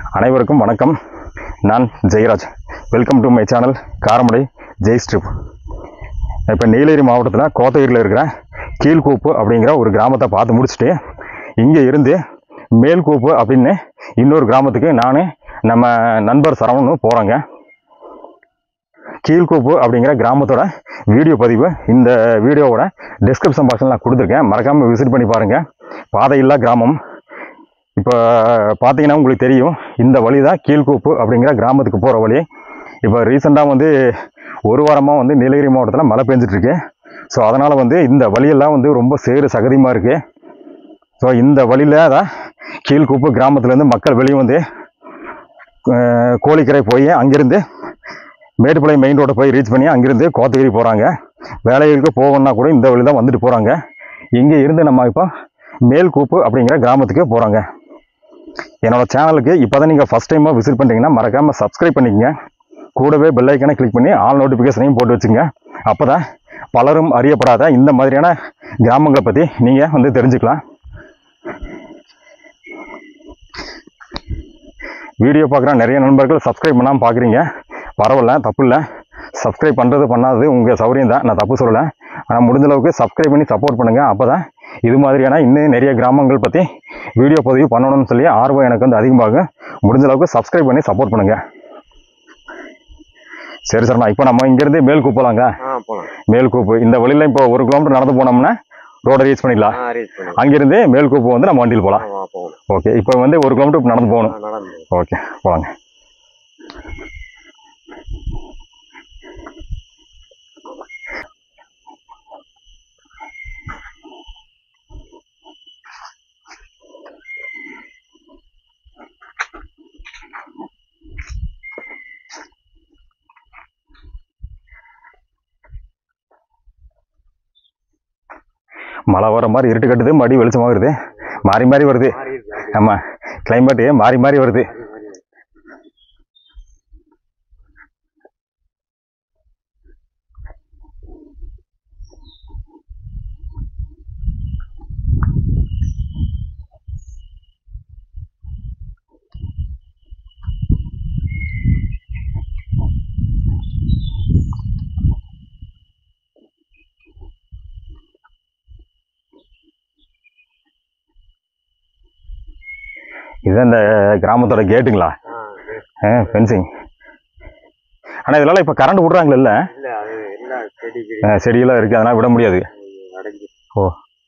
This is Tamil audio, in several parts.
அனைவருக்கும் வணக்கம். நான் Jeyaraj. Welcome to my channel Karamadai Jai strip. இப்போ நீலகிரி மாவட்டத்தில் கோத்தகிரியில் இருக்கிற கீழ்கூப்பு அப்படிங்கிற ஒரு கிராமத்தை பார்த்து முடிச்சுட்டு இங்கே இருந்து மேல்கூப்பு அப்படின்னு இன்னொரு கிராமத்துக்கு நான் நம்ம நண்பர் சரவணனும் போகிறோங்க. கீழ்கூப்பு அப்படிங்கிற கிராமத்தோட வீடியோ பதிவு இந்த வீடியோவோட டிஸ்கிரிப்ஷன் பாக்ஸில் நான் கொடுத்துருக்கேன். மறக்காமல் விசிட் பண்ணி பாருங்கள். பாதையில்லா கிராமம். இப்போ பார்த்தீங்கன்னா உங்களுக்கு தெரியும், இந்த வழி தான் கீழ்கூப்பு அப்படிங்கிற கிராமத்துக்கு போகிற வழி. இப்போ ரீசெண்டாக ஒரு வாரமாக நீலகிரி மாவட்டத்தில் மழை பெஞ்சிட்ருக்கு. ஸோ அதனால் இந்த வழியெல்லாம் ரொம்ப சேறு சகதியமாக இருக்குது. ஸோ இந்த வழியில் தான் கீழ்கூப்பு கிராமத்துலேருந்து மக்கள் வெளியே கோழிக்கரை போய் அங்கேருந்து மேட்டுப்பாளையம் மெயின் ரோட்டை போய் ரீச் பண்ணி அங்கேருந்து கோத்தகிரி போகிறாங்க. வேலைகளுக்கு போகணுன்னா கூட இந்த வழி தான் வந்துட்டு போகிறாங்க. இங்கே இருந்து நம்ம இப்போ மேல்கூப்பு அப்படிங்கிற கிராமத்துக்கு போகிறாங்க. என்னோட சேனலுக்கு இப்போ தான் நீங்கள் ஃபஸ்ட் டைமாக விசிட் பண்ணிட்டீங்கன்னா மறக்காமல் சப்ஸ்கிரைப் பண்ணிக்கங்க. கூடவே பெல் ஐக்கானை கிளிக் பண்ணி ஆல் நோட்டிஃபிகேஷனையும் போட்டு வச்சுங்க. அப்போ தான் பலரும் அறியப்படாத இந்த மாதிரியான கிராமங்களை பற்றி நீங்கள் தெரிஞ்சுக்கலாம். வீடியோ பார்க்குற நிறைய நண்பர்கள் சப்ஸ்கிரைப் பண்ணாமல் பார்க்குறீங்க. பரவாயில்ல, தப்பு இல்லை. சப்ஸ்கிரைப் பண்ணுறது பண்ணாதது உங்கள் சௌரியம் தான், நான் தப்பு சொல்லலை. ஆனால் முடிஞ்சளவுக்கு சப்ஸ்கிரைப் பண்ணி சப்போர்ட் பண்ணுங்கள். அப்போ தான் இது மாதிரியான இன்னும் நிறைய கிராமங்கள் பற்றி வீடியோ பதிவு பண்ணணும்னு சொல்லி ஆர்வம் எனக்கு அதிகமாகும். முடிஞ்சளவுக்கு சப்ஸ்கிரைப் பண்ணி சப்போர்ட் பண்ணுங்கள். சரி சார், நான் இப்போ நம்ம இங்கேருந்து மேல்கூப்பு போகலாங்க. மேல்கூப்பு இந்த வழியில் இப்போ 1 கிலோமீட்டர் நடந்து போனோம்னா ரோடை ரீச் பண்ணிடலாம். அங்கேருந்து மேல்கூப்பு நம்ம வண்டியில் போகலாம். ஓகே, இப்போ 1 கிலோமீட்டர் நடந்து போகணும். ஓகே, போகலாங்க. மழை வர மாதிரி இருட்டு கட்டுது, மடி வெளிச்சமாக வருது, மாறி மாறி வருது. ஆமாம், கிளைமேட்டு மாறி மாறி வருது. இதுதான் இந்த கிராமத்தோட கேட்டுங்களா? ஃபென்சிங். ஆனால் இதெல்லாம் இப்போ கரண்ட் விட்றாங்களே? இல்லை, செடியெல்லாம் இருக்குது, அதெல்லாம் விட முடியாது. ஓ,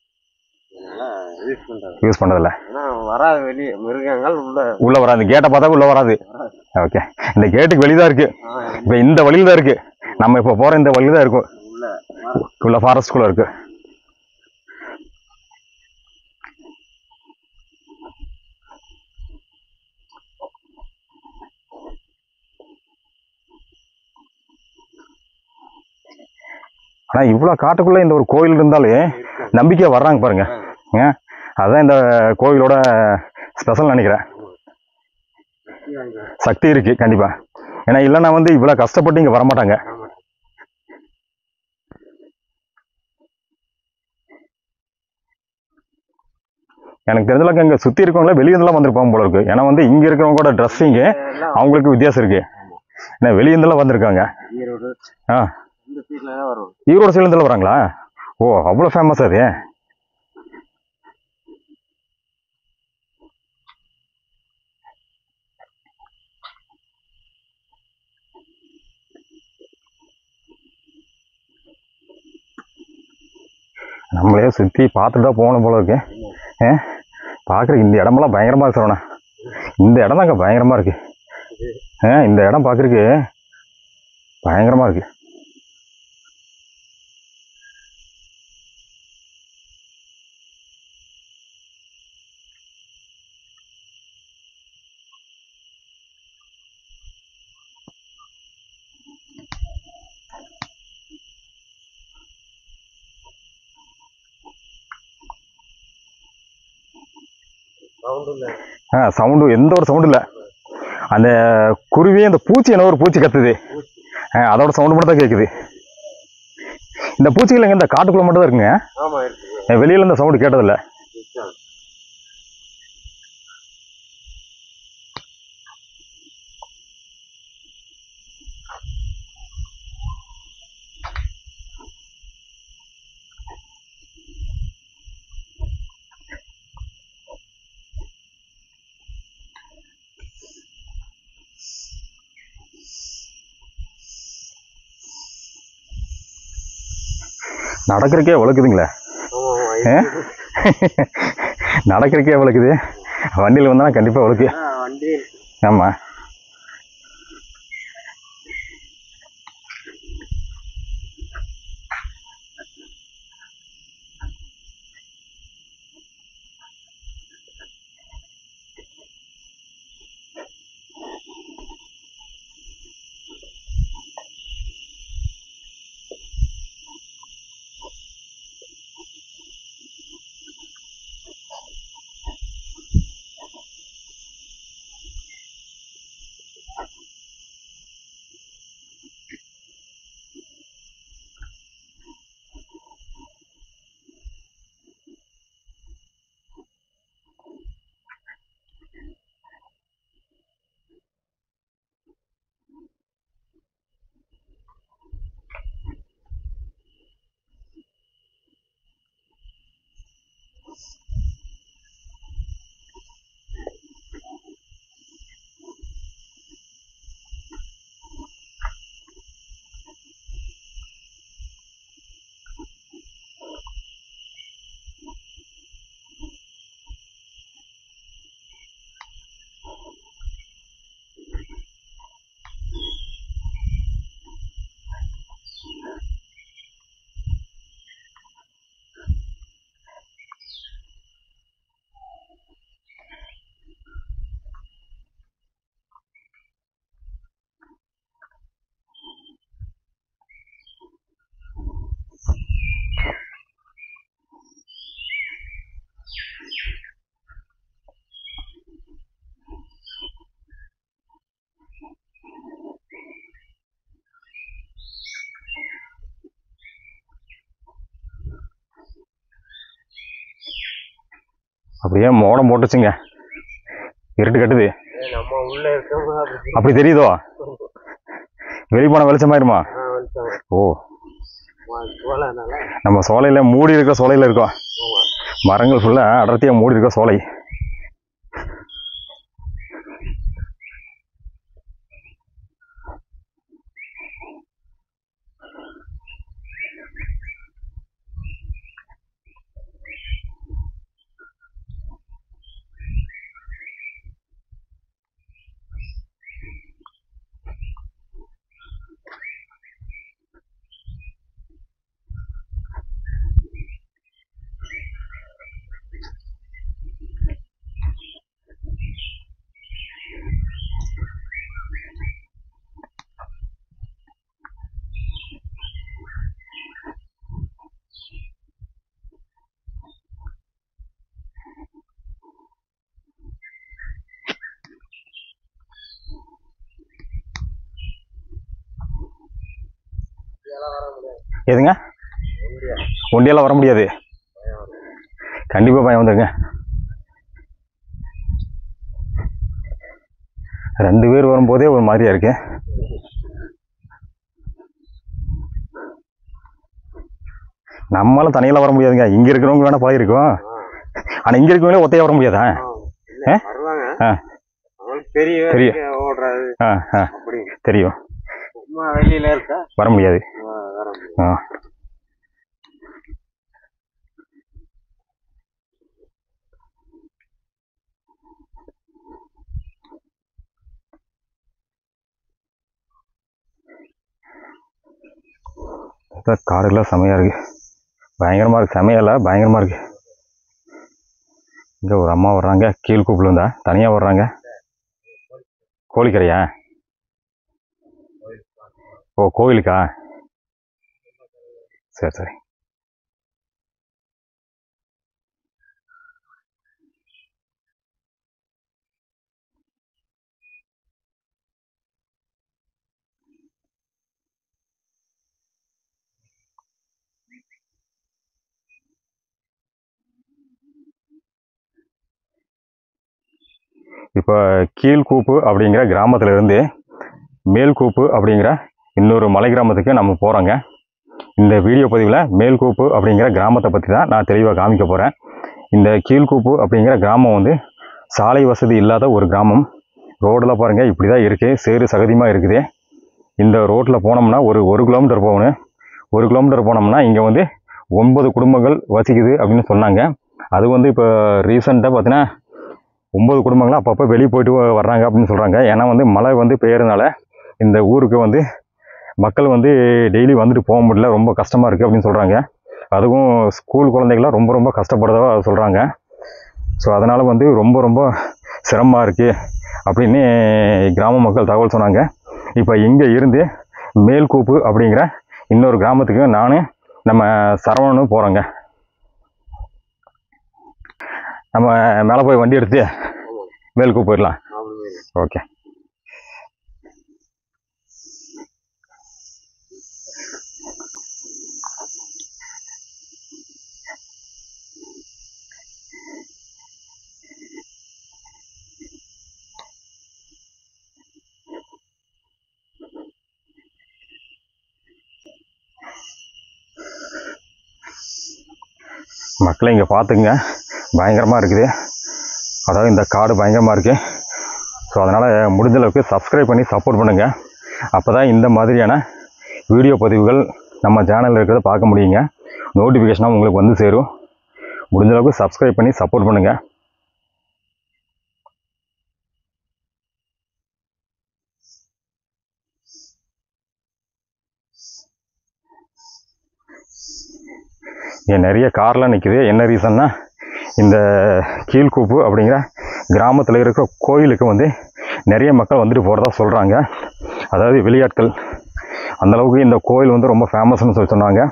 யூஸ் பண்ணுறதில்ல. வராது, வெளியே மிருகங்கள் உள்ளே வராது. கேட்டை பார்த்தா உள்ளே வராது. ஓகே, இந்த கேட்டுக்கு வெளியே தான் இருக்குது. இப்போ இந்த வழியில் தான் இருக்குது. நம்ம இப்போ போகிற இந்த வழி தான் இருக்கும். உள்ள ஃபாரஸ்ட்குள்ளே இருக்குது. ஆனால் இவ்வளோ காட்டுக்குள்ளே இந்த ஒரு கோயில் இருந்தாலே நம்பிக்கையாக வர்றாங்க பாருங்க. அதுதான் இந்த கோயிலோட ஸ்பெஷல் நினைக்கிறேன். சக்தி இருக்குது கண்டிப்பாக. ஏன்னா இல்லைன்னா இவ்வளோ கஷ்டப்பட்டு இங்கே வரமாட்டாங்க. எனக்கு தெரிஞ்சளவுக்கு இங்கே சுற்றி இருக்கவங்களே வெளியேருந்துலாம் வந்திருப்பாங்க போல இருக்குது. ஏன்னா இங்கே இருக்கிறவங்களோட ட்ரெஸ்ஸிங்கு அவங்களுக்கு வித்தியாசம் இருக்குது. ஏன்னா வெளியேருந்துலாம் வந்திருக்காங்க. ஈரோடு சைட்லேருந்து வராங்களா? ஓ, அவ்வளோ ஃபேமஸ் அது. நம்மளே சுற்றி பார்த்துட்டு தான் போகணும் போல இருக்கு. பார்க்குறக்கு இந்த இடமெல்லாம் பயங்கரமாக இருக்கு சரவணா. இந்த இடம் தாங்க பயங்கரமாக இருக்கு. இந்த இடம் பார்க்குறக்கு பயங்கரமாக இருக்கு. சவுண்டு எந்த ஒரு சவுண்டு இல்லை. அந்த குருவி அந்த பூச்சி என்ன ஒரு பூச்சி கத்துது, அதோட சவுண்டு மட்டும் தான் கேட்குது. இந்த பூச்சிகள் எங்க இந்த காட்டுக்குள்ள மட்டும் தான் இருக்குங்க? வெளியில இந்த சவுண்டு கேட்டதில்லை. நடக்கிறக்கே வளர்க்குதுங்களே. நடக்கிறக்கே வளர்க்குது, வண்டியில் வந்தால் கண்டிப்பாக வளர்க்கு. வண்டி ஆமாம். அப்படியே மோடம் போட்டுச்சுங்க, இருட்டு கட்டுது. நம்ம உள்ள இருக்கோம் அப்படி தெரியுதோ? வெளி போன வெளிச்சமாயிருமா? ஓ, நம்ம சோலையில் மூடி இருக்க சோலையில் இருக்கோம். மரங்கள் ஃபுல்லாக அடர்த்தியாக மூடி இருக்க சோலை. எதுங்க? ஒண்டியெல்லாம் வர முடியாது, கண்டிப்பாக பயம் வந்துருங்க. 2 பேர் வரும்போதே ஒரு மாதிரியா இருக்கு. நம்மளால தனியெல்லாம் வர முடியாதுங்க, இங்க இருக்கிறவங்க வேணா பழகிருக்கோம். ஆனா இங்க இருக்கவங்களே ஒத்தையா வர முடியாதா? பெரிய ஓடுறது தெரியும், வெளியில இருக்கா வர முடியாது. காடுலாம் செமையா இருக்கு, பயங்கரமா இருக்கு. செமையில பயங்கரமா இருக்கு. இங்க ஒரு அம்மா வர்றாங்க, கீழ்கூப்புல இருந்தா தனியா வர்றாங்க. கோழிக்கரையா? ஓ, கோயிலுக்கா? சரி சரி. இப்போ கீழ்கூப்பு அப்படிங்கிற கிராமத்துல இருந்து மேல்கூப்பு அப்படிங்கிற இன்னொரு மலை கிராமத்துக்கு நம்ம போகிறோங்க. இந்த வீடியோ பதிவில் மேல்கூப்பு அப்படிங்கிற கிராமத்தை பற்றி தான் நான் தெளிவாக காமிக்க போகிறேன். இந்த கீழ்கூப்பு அப்படிங்கிற கிராமம் வந்து சாலை வசதி இல்லாத ஒரு கிராமம். ரோடெலாம் பாருங்கள் இப்படி தான் இருக்குது, சேறு சகதியமாக இருக்குது. இந்த ரோட்டில் போனோம்னா ஒரு 1 கிலோமீட்டர் போகணும். 1 கிலோமீட்டர் போனோம்னா இங்கே வந்து 9 குடும்பங்கள் வசிக்குது அப்படின்னு சொன்னாங்க. அது வந்து இப்போ ரீசெண்டாக பார்த்தீங்கன்னா 9 குடும்பங்களும் அப்பப்போ வெளியே போயிட்டு வர்றாங்க அப்படின்னு சொல்கிறாங்க. ஏன்னா வந்து மழை வந்து பெய்யறதுனால இந்த ஊருக்கு வந்து மக்கள் வந்து டெய்லி வந்துட்டு போக முடியல, ரொம்ப கஷ்டமாக இருக்குது அப்படின்னு சொல்கிறாங்க. அதுவும் ஸ்கூல் குழந்தைகள்லாம் ரொம்ப ரொம்ப கஷ்டப்படுறதா சொல்கிறாங்க. ஸோ அதனால் வந்து ரொம்ப ரொம்ப சிரமமாக இருக்குது அப்படின்னு கிராம மக்கள் தகவல் சொன்னாங்க. இப்போ இங்கே இருந்து மேல்கூப்பு அப்படிங்கிற இன்னொரு கிராமத்துக்கு நம்ம சரவணனும் போகிறோங்க. நம்ம மேலே போய் வண்டி எடுத்து மேல்கூப்பு போயிடலாம். ஓகே. மக்களை இங்கே பார்த்துக்குங்க, பயங்கரமாக இருக்குது. அதாவது இந்த காடு பயங்கரமாக இருக்குது. ஸோ அதனால் முடிஞ்ச அளவுக்கு சப்ஸ்கிரைப் பண்ணி சப்போர்ட் பண்ணுங்கள். அப்போ தான் இந்த மாதிரியான வீடியோ பதிவுகள் நம்ம சேனலில் இருக்கிறத பார்க்க முடியுங்க. நோட்டிஃபிகேஷனாக உங்களுக்கு வந்து சேரும். முடிஞ்ச அளவுக்கு சப்ஸ்கிரைப் பண்ணி சப்போர்ட் பண்ணுங்கள். இங்கே நிறைய கார்லாம் நிற்குது. என்ன ரீசன்னா இந்த கீழ்கூப்பு அப்படிங்கிற கிராமத்தில் இருக்கிற கோயிலுக்கு வந்து நிறைய மக்கள் வந்துட்டு போகிறதா சொல்கிறாங்க. அதாவது வெளியாட்கள். அந்தளவுக்கு இந்த கோயில் வந்து ரொம்ப ஃபேமஸ்னு சொல்லி சொன்னாங்க.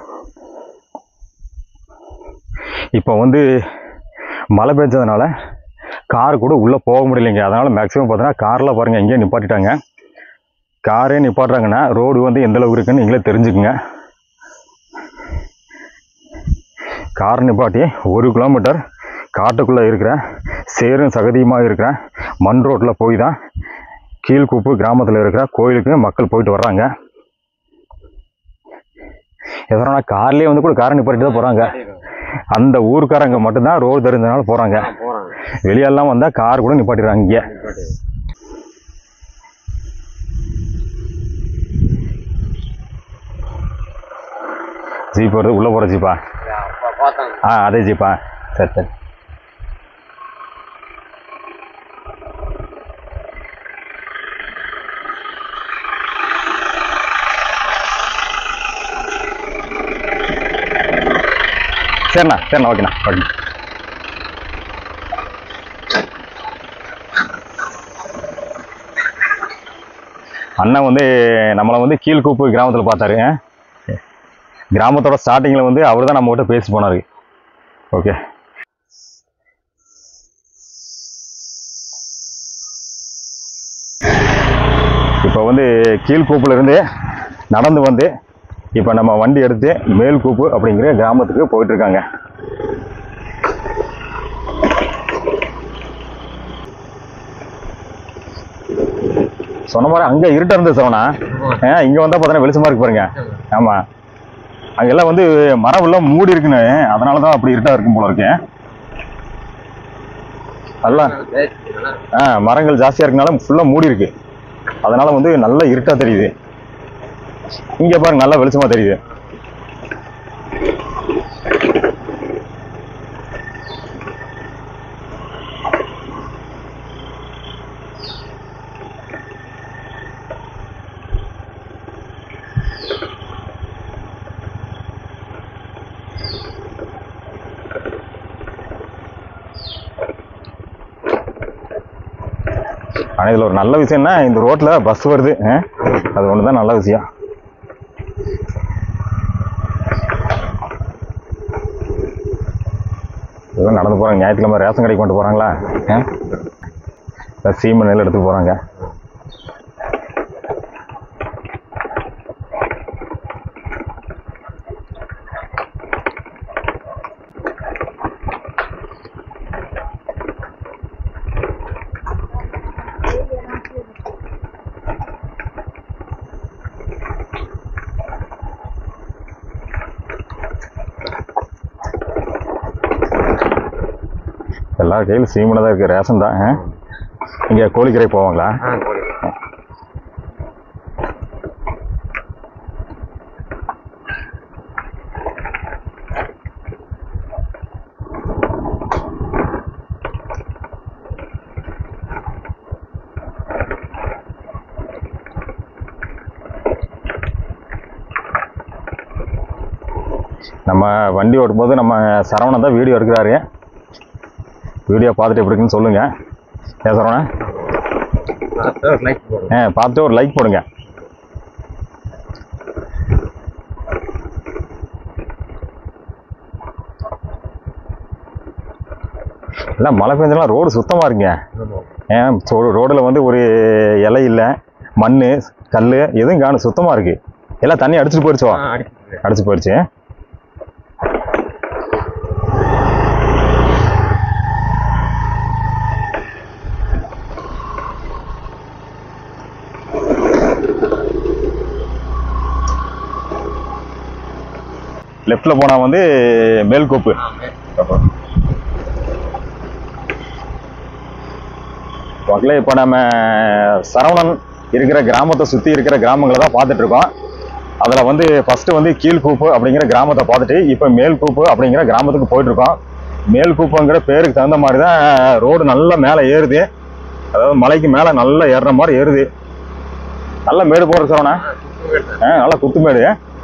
இப்போ வந்து மழை பெஞ்சதுனால கார் கூட உள்ளே போக முடியலைங்க. அதனால் மேக்ஸிமம் பார்த்தீங்கன்னா காரில் பாருங்கள் எங்கேயும் நிப்பாட்டிட்டாங்க. காரே நிப்பாட்டுறாங்கன்னா ரோடு வந்து எந்தளவுக்கு இருக்குன்னு நீங்களே தெரிஞ்சுக்குங்க. கார் நிப்பாட்டி 1 கிலோமீட்டர் காட்டுக்குள்ளே இருக்கிற சேரும் சகதியுமாக இருக்கிற மண் ரோட்டில் போய் தான் கீழ்கூப்பு கிராமத்தில் இருக்கிற கோயிலுக்கு மக்கள் போயிட்டு வர்றாங்க. எதனா கார்லேயே வந்து கூட காரை நிப்பாட்டி தான் போகிறாங்க. அந்த ஊருக்காரங்க மட்டும்தான் ரோடு தெரிஞ்சதுனால போகிறாங்க. வெளியெல்லாம் வந்தால் கார் கூட நிப்பாட்டிடுறாங்க. இங்கே ஜீப் வருது. உள்ளே போகிற ஜீப்பா? அதே ஜீப்பா? சரி சரி. சரிண்ணா சரிண்ணா. ஓகேண்ணா ஓகே. அண்ணன் வந்து நம்மளை வந்து கீழ்கூப்பு கிராமத்தில் பார்த்தாரு. கிராமத்தோட ஸ்டார்டிங்கில் வந்து அவர் தான் நம்மகிட்ட பேசி போனார். ஓகே. இப்போ வந்து கீழ்கூப்புலேருந்து நடந்து வந்து இப்போ நம்ம வண்டி எடுத்து மேல்கூப்பு அப்படிங்கிற கிராமத்துக்கு போயிட்டுருக்காங்க. சொன்ன மாதிரி அங்கே இருட்டாக இருந்தது சவனா. இங்கே வந்தால் பார்த்தோன்னா வெளிச்சமாக இருக்கு பாருங்க. ஆமாம், அங்கெல்லாம் வந்து மரம் எல்லாம் மூடி இருக்குன்னு, அதனால தான் அப்படி இருட்டாக இருக்கும் போல இருக்கு. எல்லாம் மரங்கள் ஜாஸ்தியாக இருக்கனால ஃபுல்லாக மூடி இருக்கு. அதனால வந்து நல்லா இருட்டாக தெரியுது. இங்கே பாருங்க நல்லா வெளிச்சமாக தெரியுது. ஆனால் இதில் ஒரு நல்ல விஷயம்னா இந்த ரோட்டில் பஸ் வருது. அது ஒன்று தான் நல்ல விஷயம். இதெல்லாம் நடந்து போகிறாங்க. ஞாயிற்றுக்கிழமை ரேஷன் கடைக்கு கொண்டு போகிறாங்களா? சீமை நெல் எடுத்து போகிறாங்க. எல்லா கையில் சீமனை தான் இருக்குது. ரேஷன் தான். இங்கே கோழிக்கரை போவாங்களா? நம்ம வண்டி ஓட்டும்போது நம்ம சரவணன் தான் வீடியோ எடுக்கிறாரு. வீடியோ பார்த்துட்டு எப்படி இருக்குன்னு சொல்லுங்கள். ஏன் சரவணன்? பார்த்துட்டு ஒரு லைக் போடுங்க. எல்லாம் மழை பெஞ்செல்லாம் ரோடு சுத்தமாக இருக்குங்க. ஏன் ரோடில் வந்து ஒரு இலை இல்லை, மண் கல் எதுவும் காணும், சுத்தமாக இருக்கு. எல்லாம் தண்ணி அடிச்சுட்டு போயிடுச்சோ? அடிச்சு போயிடுச்சு. லெஃப்ட்ல போனா வந்து மேல்கோப்பு. மக்களே, இப்போ நம்ம சரவணன் இருக்கிற கிராமத்தை சுற்றி இருக்கிற கிராமங்களை தான் பார்த்துட்டு இருக்கோம். அதில் வந்து ஃபர்ஸ்ட் வந்து கீழ்கூப்பு அப்படிங்கிற கிராமத்தை பார்த்துட்டு இப்போ மேல்கூப்பு அப்படிங்கிற கிராமத்துக்கு போயிட்டு இருக்கோம். மேல்கூப்புங்கிற பேருக்கு தகுந்த மாதிரி தான் ரோடு நல்லா மேலே ஏறுது. அதாவது மலைக்கு மேலே நல்லா ஏறுற மாதிரி ஏறுது. நல்ல மேடு போடுற சரவணா. நல்லா குத்து மேடு.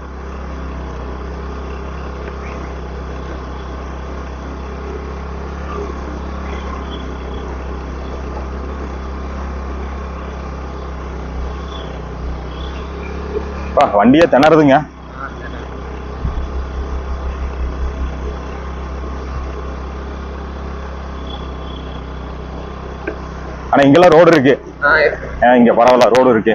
வண்டியே திணறுதுங்க. ஆனா இங்கெல்லாம் ரோடு இருக்கு. இங்க பரவாயில்ல, ரோடு இருக்கு.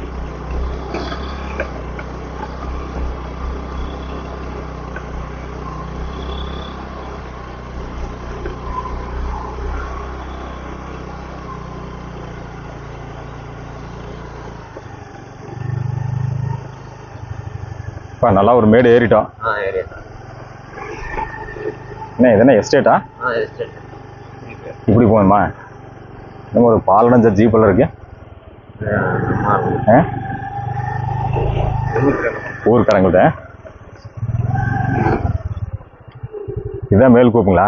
நல்லா ஒரு மேடு ஏறிட்டோம். என்ன இது, என்ன எஸ்டேட்டா? இப்படி போகணுமா? நம்ம ஒரு பாலடைஞ்ச ஜீப்பெல்லாம் இருக்கு. ஊருக்காரங்கள்ட்ட. இதுதான் மேல்கூப்புங்களா?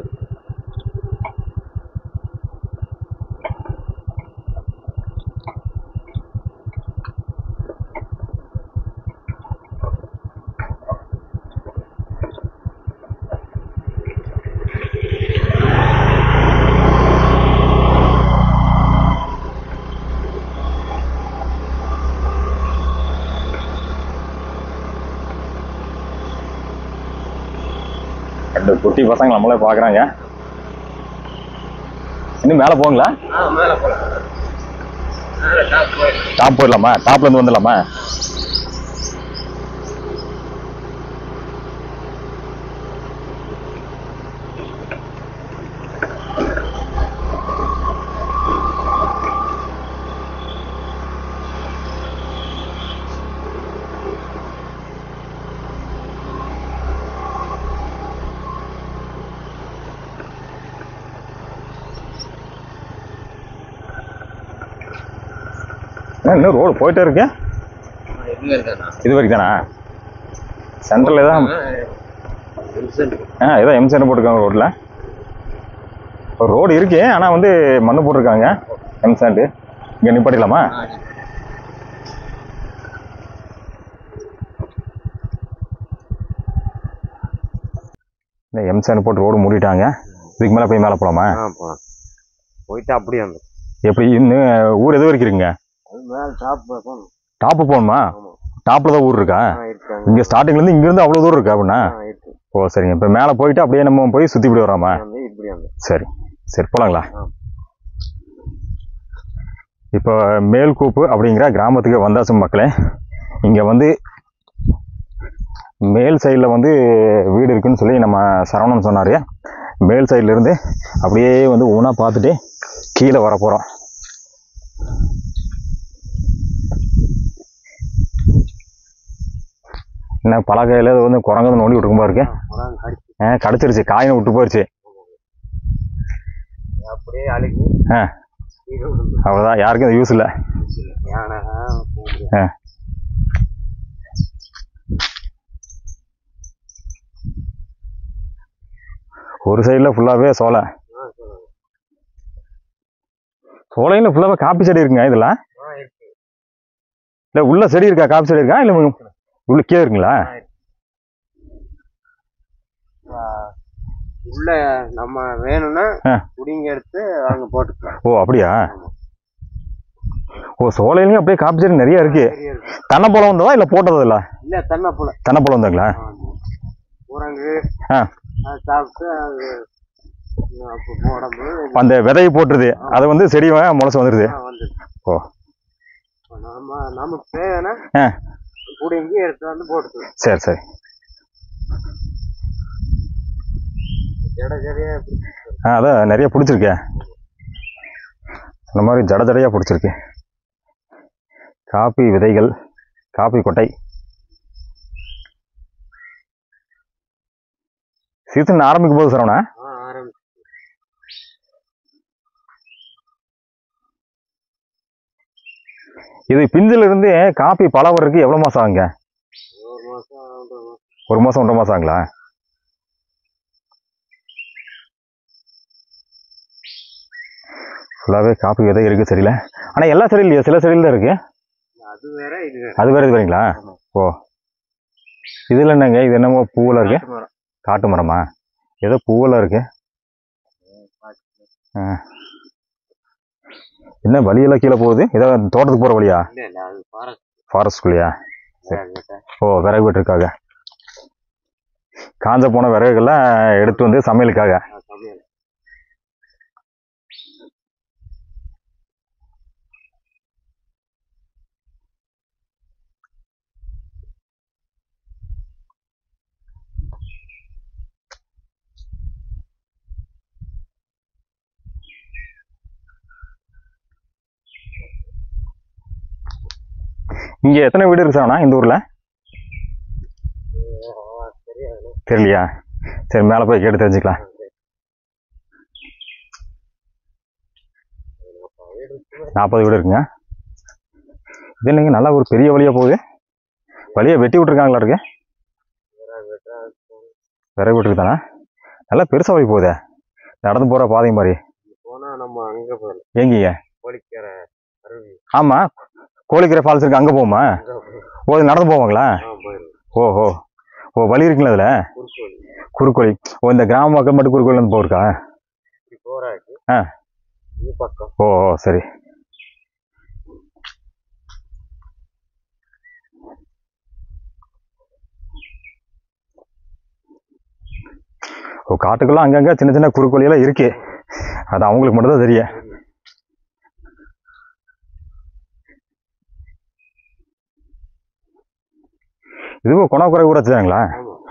ரெண்டு குட்டி பசங்க நம்மளே பாக்குறாங்க. இன்னும் மேல போங்களா? டாப் போயிடலாமா? டாப்ல இருந்து வந்துடலாமா? இன்னும் ரோடு போயிட்டே இருக்கு. இது வரைக்கும் தானா? சென்ட்ரல் தான். ஏதோ எம்சென்ட் போட்டிருக்காங்க ரோட்ல. ஒரு ரோடு இருக்கு, ஆனா வந்து மண்ணு போட்டிருக்காங்க. எம்சென்ட் இங்க நிப்பாட்டிக்கலாமா? இந்த எம்சென்ட் போட்டு ரோடு மூடிட்டாங்க. இதுக்கு மேல போய் மேல போலாமா? போயிட்டு அப்படியே எப்படி இன்னும் ஊர் எது வரைக்கும் இருக்குங்க? டாப்பு போகணுமா? டாப்ல தான் ஊர் இருக்கா? இங்க ஸ்டார்டிங்ல இருந்து இங்க இருந்து அவ்வளவு தூரம் இருக்கா அப்படின்னா? ஓ சரிங்க. இப்ப மேல போயிட்டு அப்படியே நம்ம போய் சுத்தி இப்படி வராமா? சரி சரி, போலாங்களா? இப்போ மேல்கூப்பு அப்படிங்கிற கிராமத்துக்கு வந்தாச்சு மக்களே. இங்க வந்து மேல் சைடில் வந்து வீடு இருக்குன்னு சொல்லி நம்ம சரவணன் சொன்னார். மேல் சைட்ல இருந்து அப்படியே வந்து ஒவ்வொன்றா பார்த்துட்டு கீழே வர போகிறோம். என்ன பலகையில் வந்து குரங்கு நோண்டி விட்டுருக்குமா இருக்கு? கடிச்சிருச்சு, காயினை விட்டு போயிடுச்சு. அவ்வளோதான், யாருக்கும் யூஸ் இல்லை. ஒரு சைடில் ஃபுல்லாகவே சோலை. சோலையில் ஃபுல்லாகவே காப்பி செடி இருக்குங்க. இதில் இல்லை உள்ள செடி இருக்கா? காப்பி செடி இருக்கா? இல்லை உள்ள கீழே இருக்குங்களா? உள்ள நம்ம வேணும்னா ஆ. குடிங்க எடுத்து அங்க போட்டுக்கலாம். ஓ அப்படியா? ஓ சோலையிலையும் அப்படியே காப்பி செடி நிறைய இருக்கு. நிறைய இருக்கு. தென்னைப்பழம் வந்ததா இல்லை போட்டது இல்லை? இல்ல தென்னைப்பழம். தென்னைப்பழம் வந்தாங்களா? குரங்கு ஆ அது சாப்பிட்டு அது அப்போ உடம்பு அந்த விதையை போட்டுருது, அது வந்து செடி முளைச்சு வந்துடுது. வந்துடுது. ஓ நமக்கு தேவைன்னா ஆ குடிங்கி எடுத்து வந்து போட்டுக்கலாம். சரி சரி. ஜட ஜடையா அதான் நிறைய பிடிச்சிருக்கேன், இந்த மாதிரி ஜட ஜடையாக பிடிச்சிருக்கு. காப்பி விதைகள், காப்பி கொட்டை. சீசன் ஆரம்பிக்கும் போது சரவணா ஆரம்பிச்சு இது பிஞ்சில இருந்து காப்பி பழம் வர்றதுக்கு எவ்வளவு மாசம் ஆகுங்க? 1 மாசம் 1.5 மாசம். 1 மாசம் 1.5 மாசம் ஆகுங்களா? ஃபுல்லாவே காப்பி விதை இருக்கு செடியில. ஆனா எல்லா செடியில இல்லையா, சில செடியில தான் இருக்கு. அது வேற இது வேற. அது வேற இது வேறீங்களா? ஓ இதுல என்னங்க, இது என்னமோ பூவெல்லாம் இருக்கு? காட்டு மரம். காட்டு மரமா? ஏதோ பூவெல்லாம் இருக்கு. என்ன வழியெல்லாம் கீழே போகுது? ஏதோ தோட்டத்துக்கு போற வழியா? இல்ல இல்ல அது ஃபாரஸ்ட். ஃபாரஸ்ட்குள்ளயா? ஓ விறகு வெட்டுறதுக்காக, காஞ்ச போன விறகுகள்லாம் எடுத்து வந்து சமையலுக்காக. சமையல். இங்க எத்தனை வீடு இருக்கு சார் இந்த ஊர்ல? தெரியலையா? சரி மேல போய் கேட்டு தெரிஞ்சுக்கலாம். 40 வீடு இருக்குங்க. இது என்னங்க நல்லா ஒரு பெரிய வழியா போகுது, வழியை வெட்டி விட்டுருக்காங்களா இருக்கு? விறகு விட்டுருக்கு தானே, நல்லா பெருசா வழி போகுதே, நடந்து போற பாதை மாதிரி. போனா நம்ம அங்க போறோம். எங்கீங்க? கோழிக்கரை அருவி. ஆமா கோழிக்கரை ஃபால்ஸ் இருக்கு, அங்க போகுமா? ஓ இது நடந்து போவாங்களா? ஓஹோ ஓ வழி இருக்குங்களா அதுல? குறுக்கோழி. ஓ இந்த கிராம மக்கள் மட்டும் குறுக்கோழி வந்து போயிருக்கா? ஆ இது பக்கம். ஓ ஓ சரி. ஓ காட்டுக்குள்ள அங்கங்க சின்ன சின்ன குறுக்கோழியெல்லாம் இருக்கு, அது அவங்களுக்கு மட்டும் தான் தெரியும். இதுவும் குணக்குறை ஊற வச்சுதாங்களா?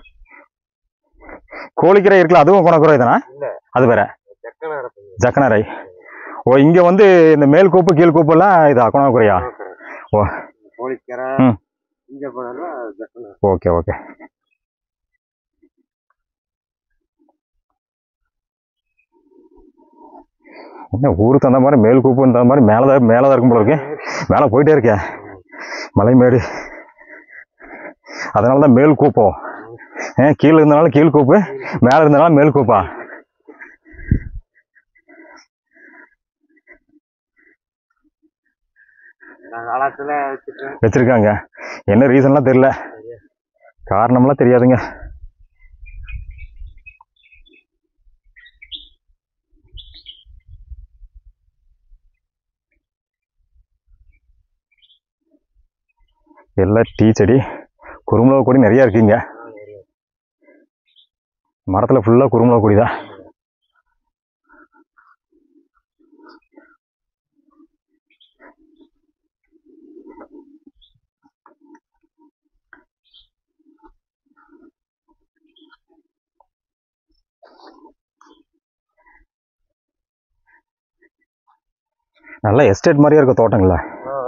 கோழிக்கரை இருக்குல்ல, அதுவும் குணக்குறை தானா? அது வேற ஜக்கனரை. ஓ இங்க வந்து இந்த மேல் கோப்பு கீழ் கோப்பு எல்லாம் இதா குணக்குறையா? ஓ கோழிக்கரை. இங்க போனா ஜக்கனரை. Okay okay. என்ன ஊருக்கு தகுந்த மாதிரி மேல் கூப்பு தகுந்த மாதிரி மேலதான் இருக்கும் போல இருக்கு. மேலே போயிட்டே இருக்கேன், மலைமேடு, அதனாலதான் மேல் கூப்போம். கீழே இருந்தனால கீழ் கூப்பு, மேல இருந்தனால மேல் கூப்பா? வச்சிருக்காங்க. என்ன ரீசன்லாம் தெரியல, காரணம்லாம் தெரியாதுங்க. எல்லாம் டீ செடி, குறுமிளகு கொடி நிறைய இருக்குங்க. மரத்துல ஃபுல்லா குறுமிளகு கொடி தான். நல்லா எஸ்டேட் மாதிரியே இருக்க தோட்டங்களா?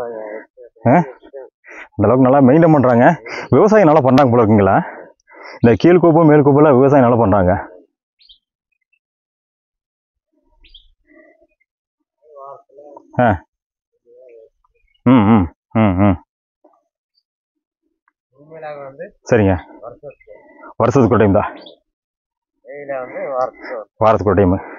அந்த அளவுக்கு நல்லா மெயின்டைன் பண்றாங்க, விவசாயம் நல்லா பண்றாங்க போல இருக்குங்களா? இந்த கீழ்கோப்பு மேல்கோப்புல விவசாயம் நல்லா பண்றாங்க. ம் ம் ம் ம் சரிங்க. வருஷத்துக்கு ஒரு டைம் தான், வாரத்துக்கு ஒரு டைம்.